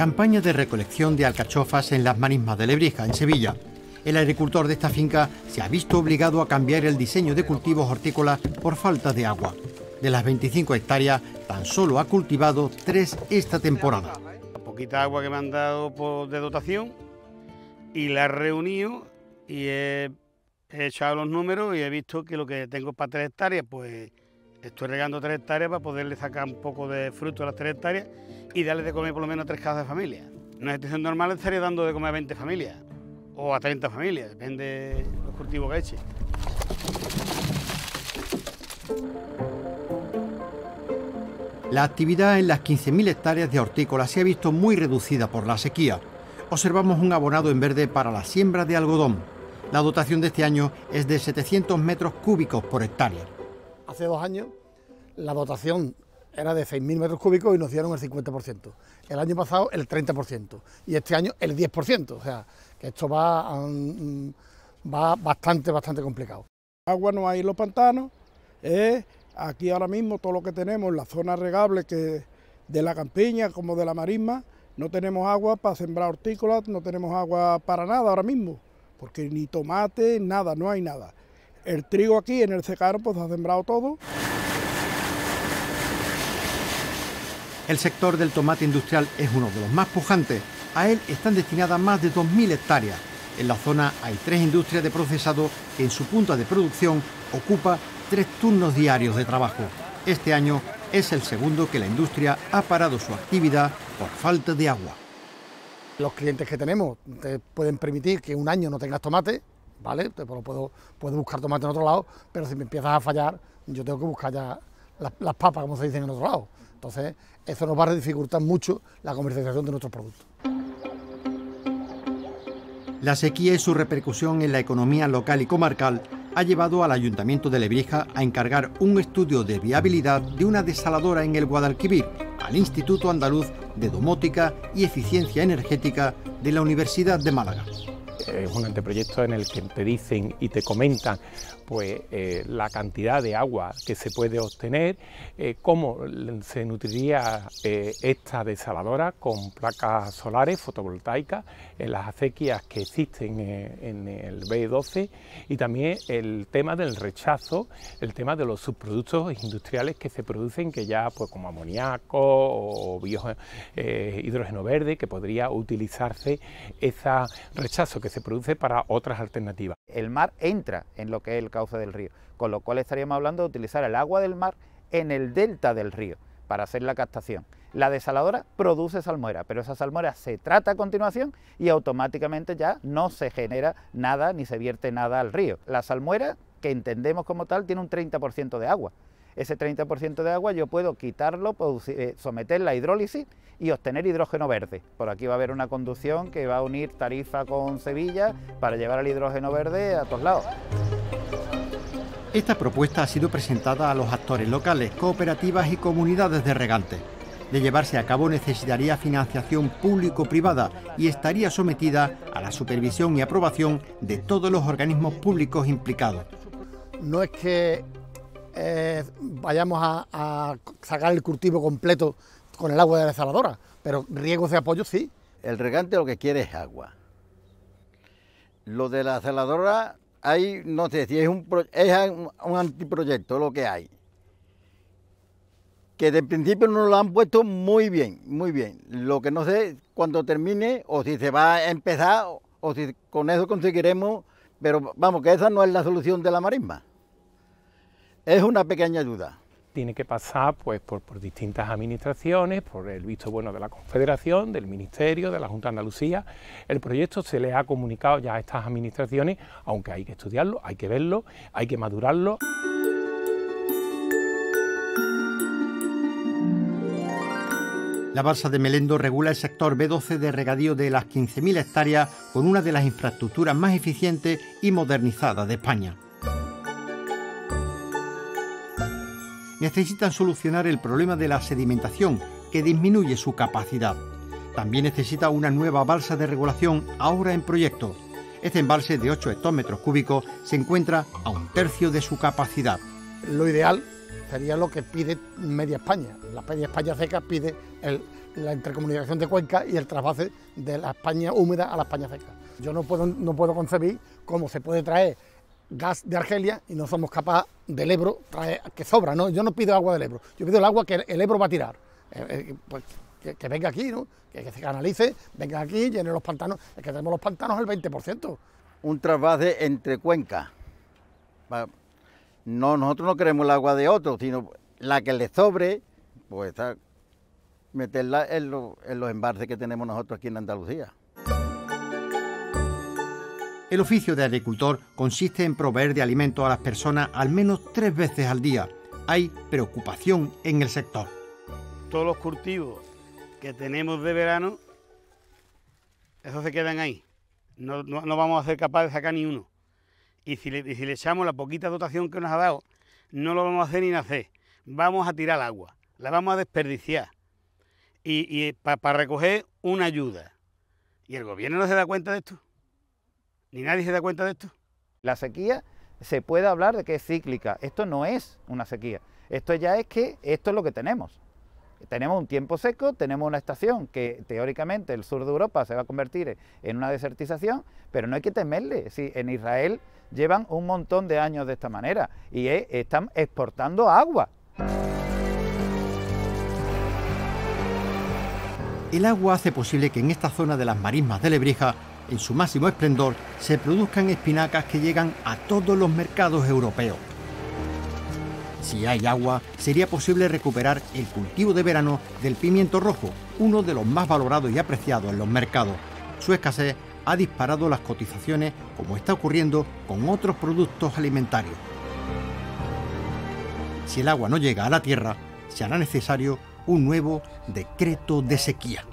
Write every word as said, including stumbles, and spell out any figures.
Campaña de recolección de alcachofas en las marismas de Lebrija, en Sevilla. El agricultor de esta finca se ha visto obligado a cambiar el diseño de cultivos hortícolas por falta de agua. De las veinticinco hectáreas, tan solo ha cultivado tres esta temporada. La poquita agua que me han dado por, de dotación, y la he reunido y he, he echado los números y he visto que lo que tengo para tres hectáreas, pues estoy regando tres hectáreas para poderle sacar un poco de fruto a las tres hectáreas y darle de comer por lo menos a tres casas de familia. En una situación normal estaría dando de comer a veinte familias o a treinta familias, depende de los cultivos que eche. La actividad en las quince mil hectáreas de hortícola se ha visto muy reducida por la sequía. Observamos un abonado en verde para la siembra de algodón. La dotación de este año es de setecientos metros cúbicos por hectárea. Hace dos años la dotación era de seis mil metros cúbicos y nos dieron el cincuenta por ciento. El año pasado el treinta por ciento y este año el diez por ciento. O sea, que esto va, um, va bastante, bastante complicado. Agua no hay en los pantanos. Eh, aquí ahora mismo todo lo que tenemos en la zona regable que de la campiña como de la marisma, no tenemos agua para sembrar hortícolas, no tenemos agua para nada ahora mismo, porque ni tomate, nada, no hay nada. El trigo aquí en el secano pues ha sembrado todo. El sector del tomate industrial es uno de los más pujantes. A él están destinadas más de dos mil hectáreas. En la zona hay tres industrias de procesado que en su punta de producción ocupa tres turnos diarios de trabajo. Este año es el segundo que la industria ha parado su actividad por falta de agua. Los clientes que tenemos te pueden permitir que un año no tengas tomate, ¿vale? Te puedo, puedo buscar tomate en otro lado, pero si me empiezas a fallar, yo tengo que buscar ya las, las papas, como se dicen en otro lado. Entonces, eso nos va a dificultar mucho la comercialización de nuestros productos. La sequía y su repercusión en la economía local y comarcal ha llevado al Ayuntamiento de Lebrija a encargar un estudio de viabilidad de una desaladora en el Guadalquivir al Instituto Andaluz de Domótica y Eficiencia Energética de la Universidad de Málaga. Es un anteproyecto en el que te dicen y te comentan pues, eh, la cantidad de agua que se puede obtener, eh, cómo se nutriría eh, esta desaladora con placas solares fotovoltaicas en las acequias que existen eh, en el B doce, y también el tema del rechazo, el tema de los subproductos industriales que se producen, que ya pues como amoníaco o bio, eh, hidrógeno verde, que podría utilizarse ese rechazo que se produce para otras alternativas. El mar entra en lo que es el cauce del río, con lo cual estaríamos hablando de utilizar el agua del mar en el delta del río para hacer la captación. La desaladora produce salmuera, pero esa salmuera se trata a continuación y automáticamente ya no se genera nada ni se vierte nada al río. La salmuera, que entendemos como tal, tiene un treinta por ciento de agua. Ese treinta por ciento de agua yo puedo quitarlo, someterla a hidrólisis y obtener hidrógeno verde. Por aquí va a haber una conducción que va a unir Tarifa con Sevilla para llevar el hidrógeno verde a todos lados. Esta propuesta ha sido presentada a los actores locales, cooperativas y comunidades de regantes. De llevarse a cabo necesitaría financiación público-privada y estaría sometida a la supervisión y aprobación de todos los organismos públicos implicados. No es que Eh, vayamos a, a sacar el cultivo completo con el agua de la desaladora, pero riegos de apoyo sí. El regante lo que quiere es agua. Lo de la desaladora, hay, no sé si es un, es un antiproyecto lo que hay. Que de principio nos lo han puesto muy bien, muy bien. Lo que no sé cuando termine, o si se va a empezar, o si con eso conseguiremos, pero vamos, que esa no es la solución de la marisma. Es una pequeña ayuda. Tiene que pasar pues, por, por distintas administraciones, por el visto bueno de la Confederación, del Ministerio, de la Junta de Andalucía. El proyecto se le ha comunicado ya a estas administraciones, aunque hay que estudiarlo, hay que verlo, hay que madurarlo. La balsa de Melendo regula el sector B doce de regadío de las quince mil hectáreas con una de las infraestructuras más eficientes y modernizadas de España. Necesitan solucionar el problema de la sedimentación, que disminuye su capacidad. También necesita una nueva balsa de regulación, ahora en proyecto. Este embalse de ocho hectómetros cúbicos se encuentra a un tercio de su capacidad. Lo ideal sería lo que pide media España. La media España seca pide el, la intercomunicación de cuencas y el trasvase de la España húmeda a la España seca. Yo no puedo, no puedo concebir cómo se puede traer gas de Argelia y no somos capaces del Ebro traer, que sobra, ¿no? Yo no pido agua del Ebro, yo pido el agua que el Ebro va a tirar. Eh, eh, pues que, que venga aquí, ¿no? Que, que se canalice, venga aquí, llene los pantanos, es que tenemos los pantanos al veinte por ciento. Un trasvase entre cuencas. No, nosotros no queremos el agua de otros, sino la que le sobre, pues meterla en, lo, en los embalses que tenemos nosotros aquí en Andalucía. El oficio de agricultor consiste en proveer de alimento a las personas al menos tres veces al día. Hay preocupación en el sector. Todos los cultivos que tenemos de verano, esos se quedan ahí. No, no, no vamos a ser capaces de sacar ni uno. Y si, le, y si le echamos la poquita dotación que nos ha dado, no lo vamos a hacer ni nacer. Vamos a tirar el agua, la vamos a desperdiciar. Y, y para pa recoger una ayuda. ¿Y el gobierno no se da cuenta de esto? ¿Ni nadie se da cuenta de esto? La sequía se puede hablar de que es cíclica. Esto no es una sequía. Esto ya es que esto es lo que tenemos. Tenemos un tiempo seco, tenemos una estación que teóricamente el sur de Europa se va a convertir en una desertización, pero no hay que temerle. Si en Israel llevan un montón de años de esta manera y es, están exportando agua. El agua hace posible que en esta zona de las marismas de Lebrija, en su máximo esplendor, se produzcan espinacas que llegan a todos los mercados europeos. Si hay agua, sería posible recuperar el cultivo de verano del pimiento rojo, uno de los más valorados y apreciados en los mercados. Su escasez ha disparado las cotizaciones, como está ocurriendo con otros productos alimentarios. Si el agua no llega a la tierra, se hará necesario un nuevo decreto de sequía.